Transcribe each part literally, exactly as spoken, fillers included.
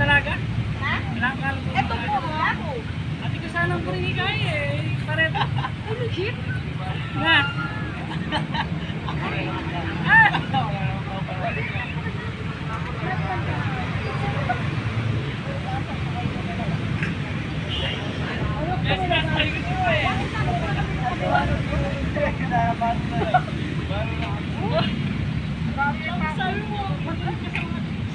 dalaga? Ha? Ilang kalo po? Ito po, ako. Ati ko sana ang purinigay eh. Pareto. Ay, legit? Na. Ah! Yes, ma'am. Ay, gusto mo eh. Sabi mo, matalas ka sa mga tips.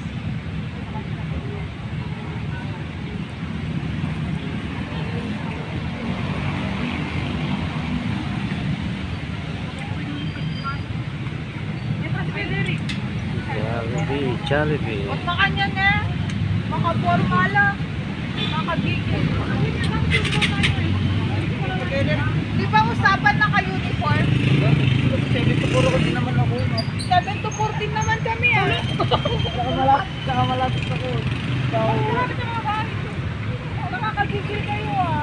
Jollibee, Jollibee. Huwag makanya na. Makapormala. Makagigil. Di ba usapan na ka-uniform? seven to four ko din naman ako, no? seven to fourteen naman kami ah. Saka malapit, saka malapit ako. Ay, grabe na mga bahay. Nakakagigil kayo ah.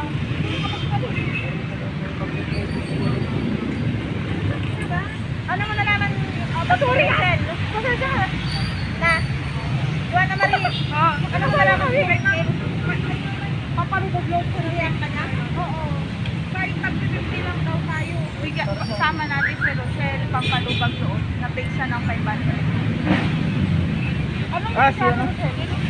Diba? Ano mo nalaman? Tuturi Rachel. Pasensya ka. Na. Juan na Marie. Oo. Ano mo nalaman? Papalubog loob ko rin ka na? Oo. Kahit mag-fifty lang daw tayo. Uy, kasama natin si Rochelle, pampalubag loob. Na-pay siya ng five hundred. Anong Ah, kasama siya na? Rochelle?